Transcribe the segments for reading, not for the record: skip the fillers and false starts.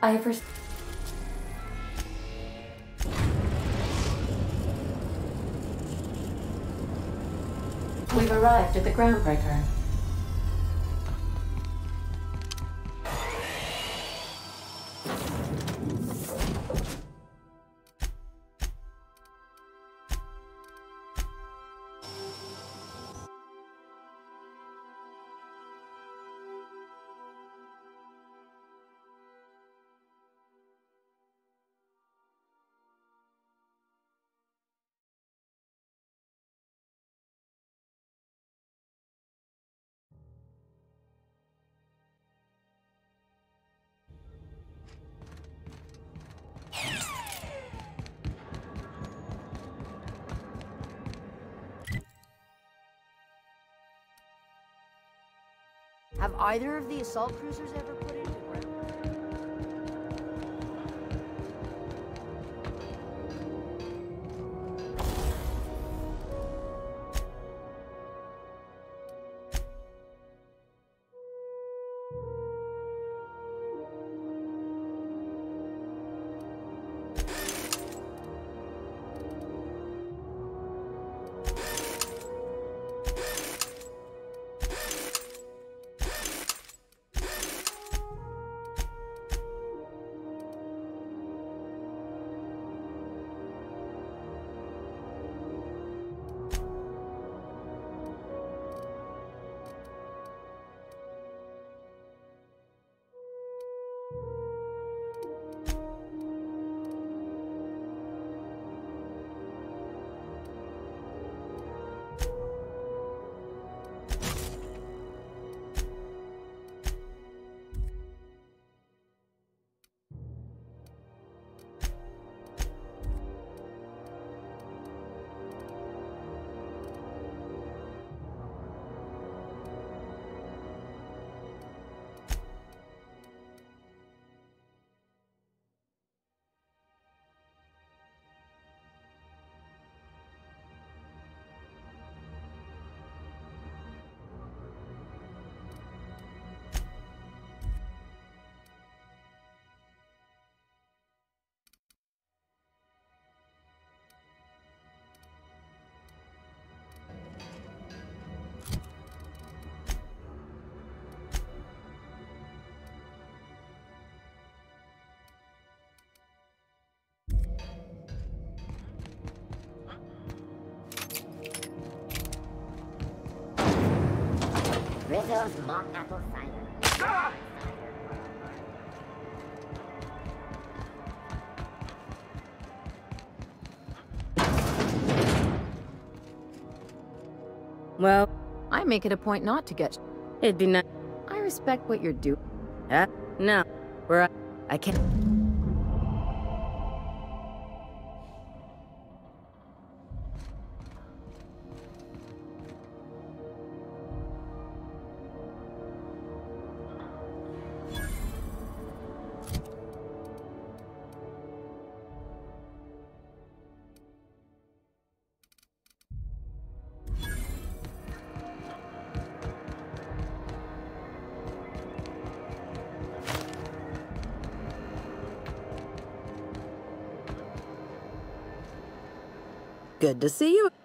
I've We've arrived at the Groundbreaker. Have either of the assault cruisers ever put into ground? Rizzo's mock apple cider. Well, I make it a point not to get. it'd be nice. I respect what you're doing. No, I can't. Good to see you.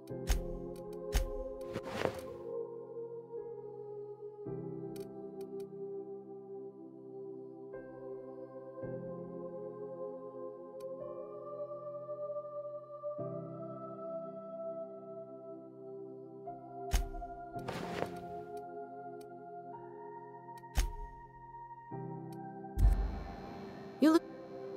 You look.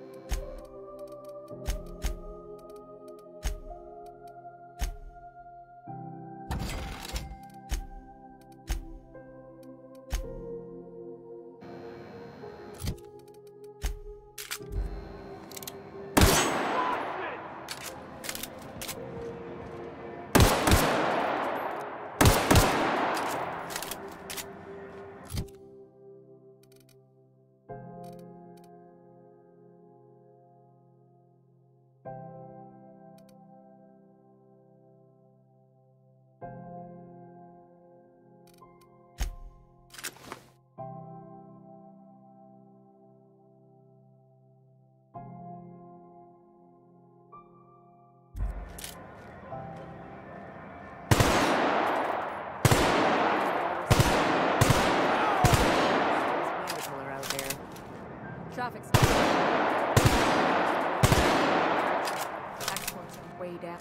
Traffic's exports are way down.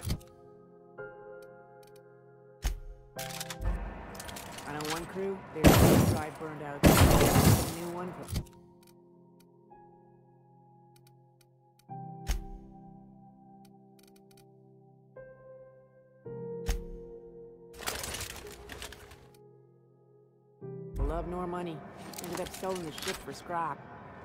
I know one crew, their side burned out. A new one for... Love nor money. Ended up selling the ship for scrap.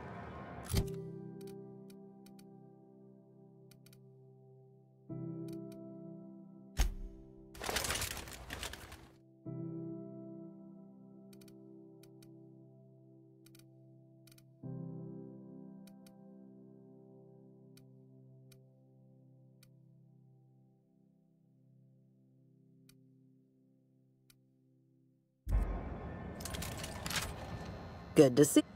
Good to see.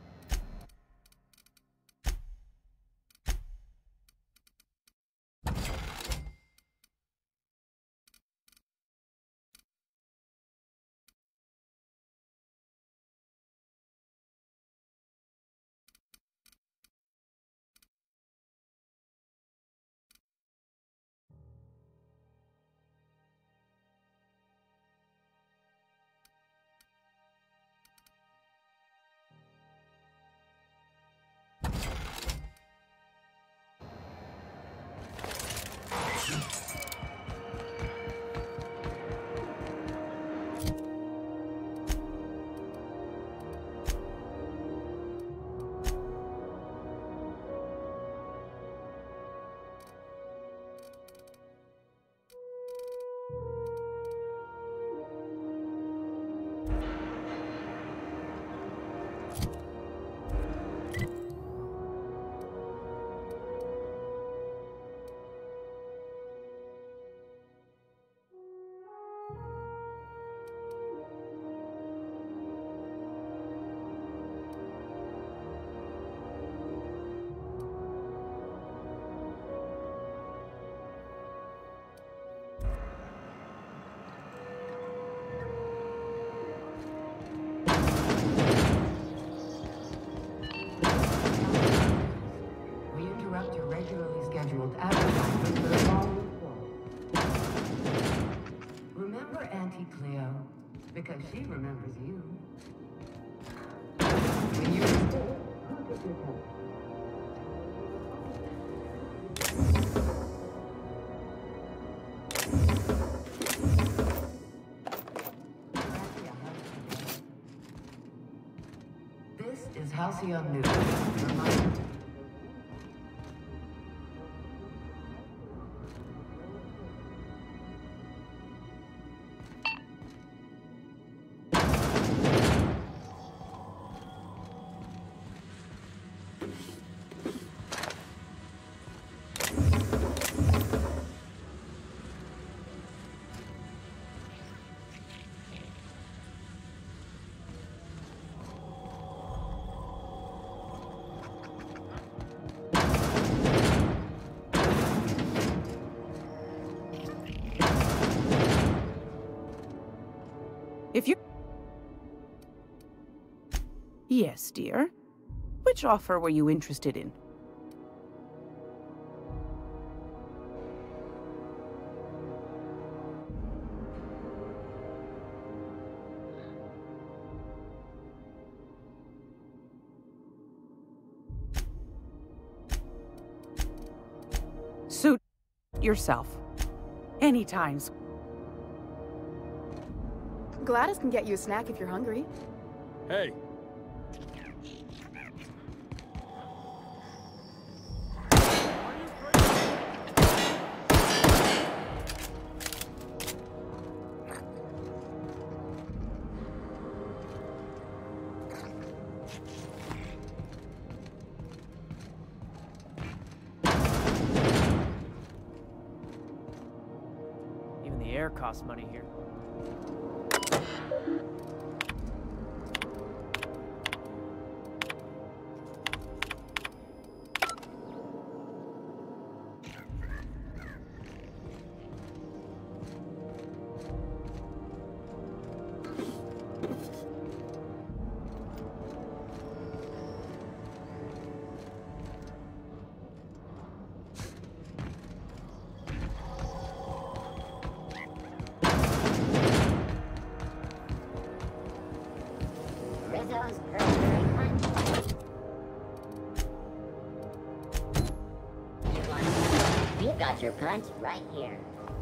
Remember Auntie Cleo, because she remembers you. When you were still, This is Halcyon News. If you... Yes, dear. Which offer were you interested in? Suit yourself. Anytime. Gladys can get you a snack if you're hungry. Hey. Even the air costs money here. Rizzo's Burger Punch. You want some? We've got your punch right here.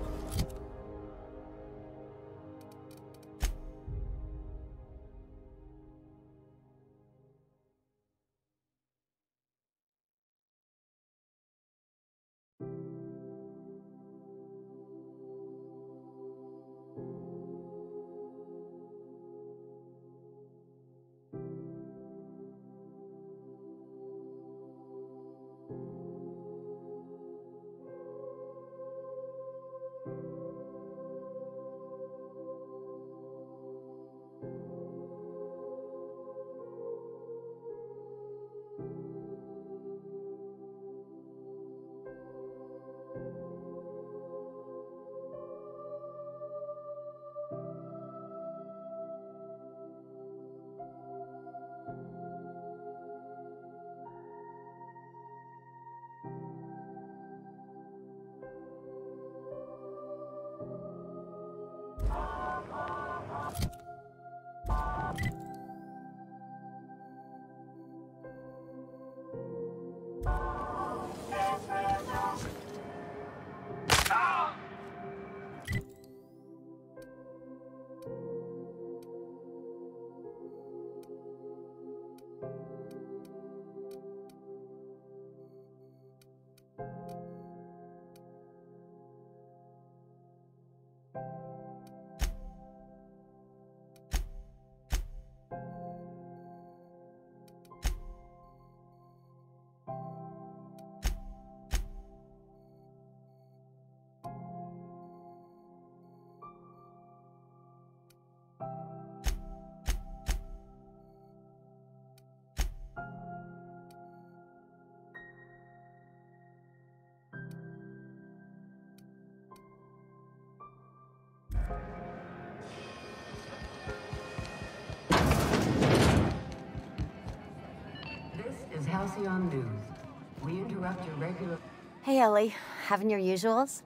This is Halcyon News. We interrupt your regular... Hey, Ellie. Having your usuals?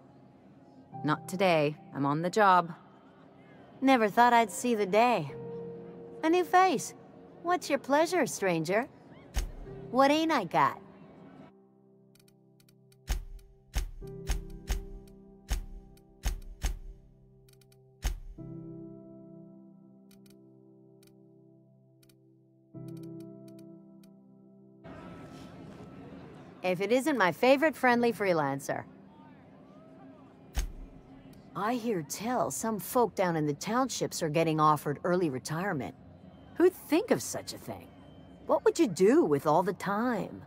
Not today. I'm on the job. Never thought I'd see the day. A new face. What's your pleasure, stranger? What ain't I got? If it isn't my favorite friendly freelancer. I hear tell some folk down in the townships are getting offered early retirement. Who'd think of such a thing? What would you do with all the time?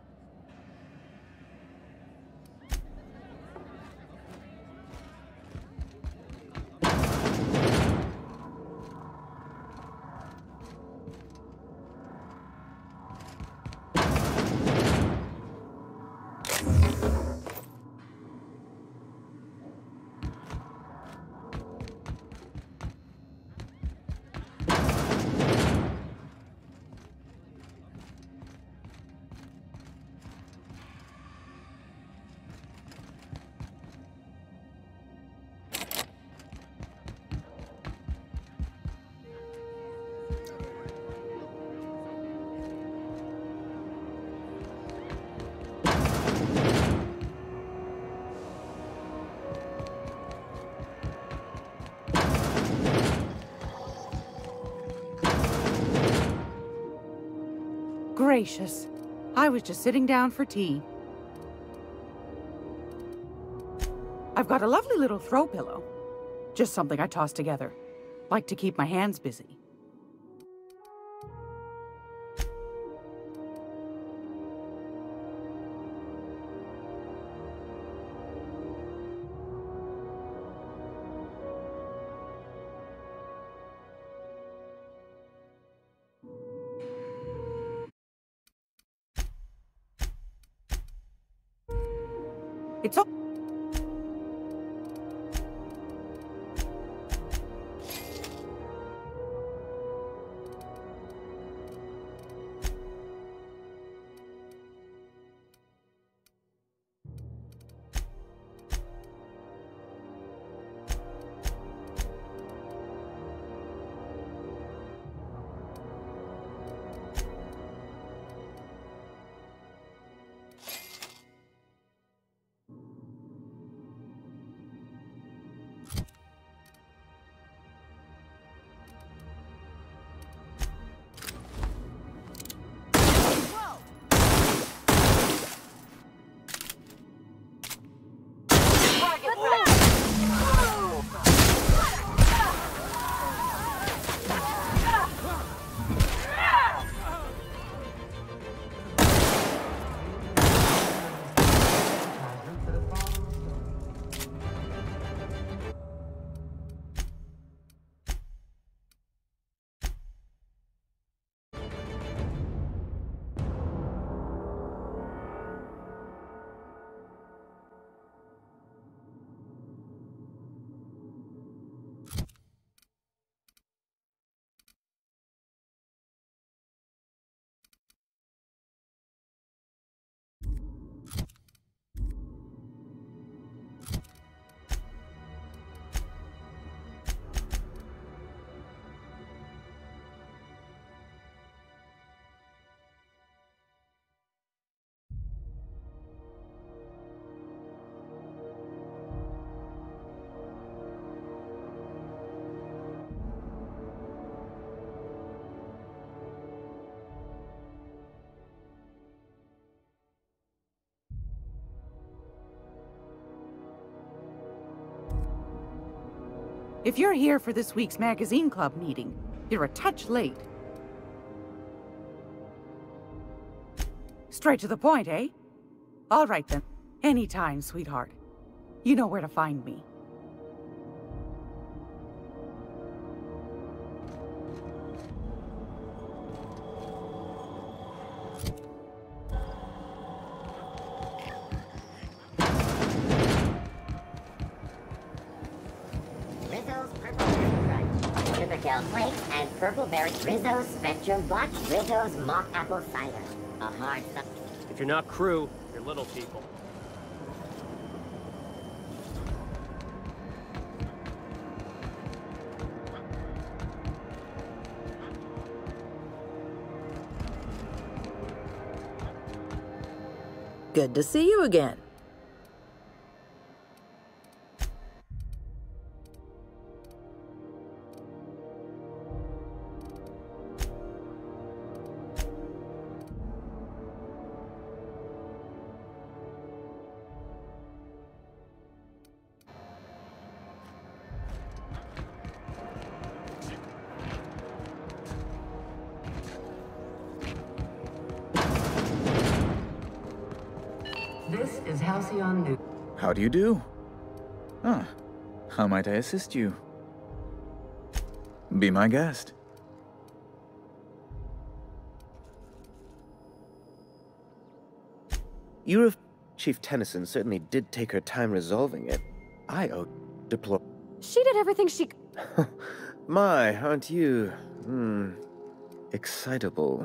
gracious. I was just sitting down for tea. I've got a lovely little throw pillow. Just something I toss together. Like to keep my hands busy. It's all... If you're here for this week's magazine club meeting, you're a touch late. Straight to the point, eh? All right then. Anytime, sweetheart. You know where to find me. Flakes and purple berry Rizzo's Spectrum Box Rizzo's Mock Apple Cider. A hard stuff. If you're not crew, you're little people. Good to see you again. This is Halcyon New. How do you do? Ah, how might I assist you? Be my guest. Chief Tennyson certainly did take her time resolving it. I owe She did everything she... My, aren't you, excitable.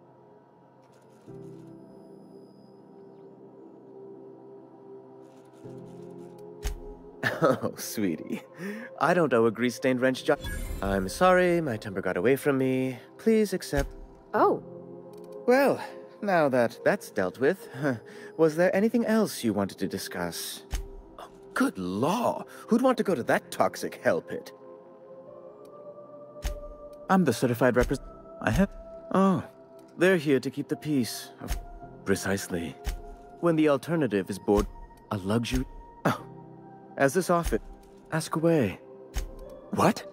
Oh, sweetie. I don't owe a grease-stained wrench job. I'm sorry, my temper got away from me. Please accept... Oh. Well, now that that's dealt with, was there anything else you wanted to discuss? Oh, good law! Who'd want to go to that toxic hell pit? I'm the certified representative. I have... Oh, They're here to keep the peace. Precisely. When the alternative is board, a luxury... Oh, as this office... Ask away. What?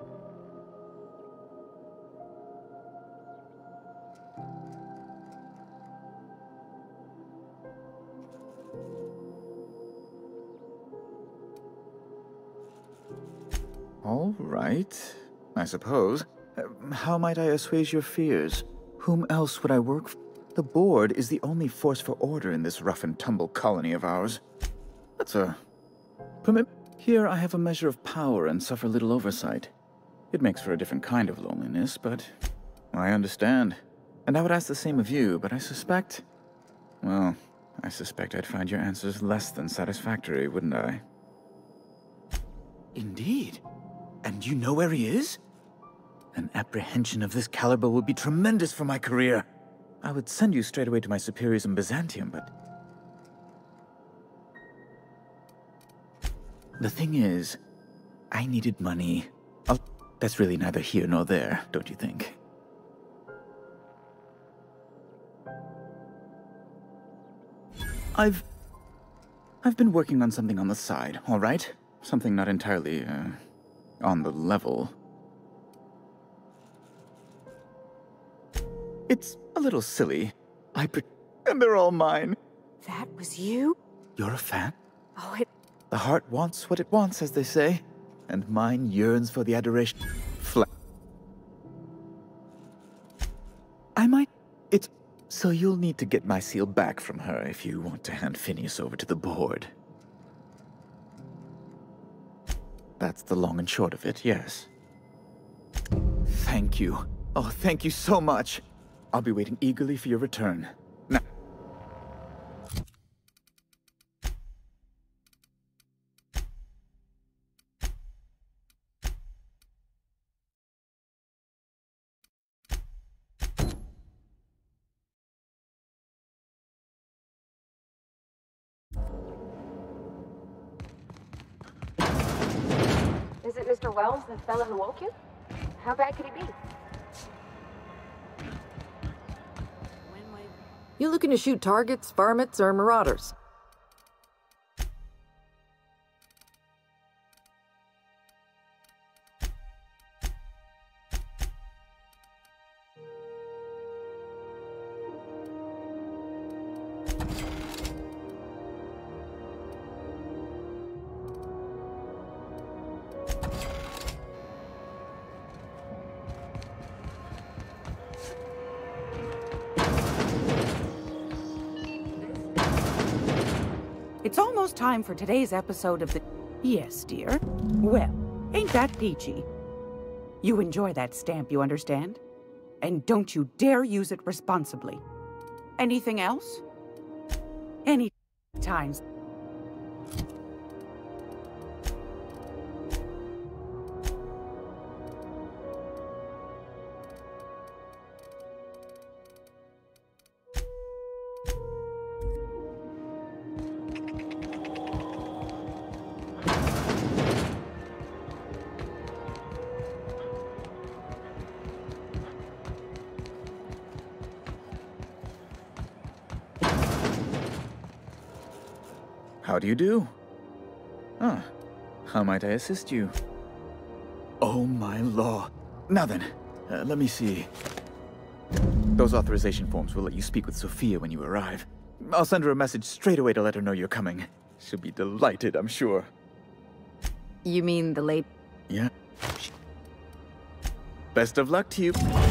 All right, I suppose. How might I assuage your fears? Whom else would I work for? The board is the only force for order in this rough-and-tumble colony of ours. That's a... Permit... Here I have a measure of power and suffer little oversight. It makes for a different kind of loneliness, but... I understand. And I would ask the same of you, but I suspect... Well, I suspect I'd find your answers less than satisfactory, wouldn't I? Indeed. And you know where he is? An apprehension of this caliber would be tremendous for my career. I would send you straight away to my superiors in Byzantium, but... The thing is, I needed money. That's really neither here nor there, don't you think? I've been working on something on the side, all right? Something not entirely, on the level. It's a little silly. And they're all mine. That was you? You're a fan? Oh, The heart wants what it wants, as they say. And mine yearns for the adoration. So you'll need to get my seal back from her if you want to hand Phineas over to the board. That's the long and short of it, yes. Thank you. Oh, thank you so much. I'll be waiting eagerly for your return. Now... Is it Mr. Wells, the fella who woke you? How bad could he be? You looking to shoot targets, varmints, or marauders? It's almost time for today's episode of the... Yes, dear. Well, ain't that peachy? You enjoy that stamp, you understand? And don't you dare use it responsibly. Anything else? Any times. How do you do? Ah, how might I assist you? Oh my law. Now then, let me see. Those authorization forms will let you speak with Sophia when you arrive. I'll send her a message straight away to let her know you're coming. She'll be delighted, I'm sure. You mean the late... Yeah. Best of luck to you.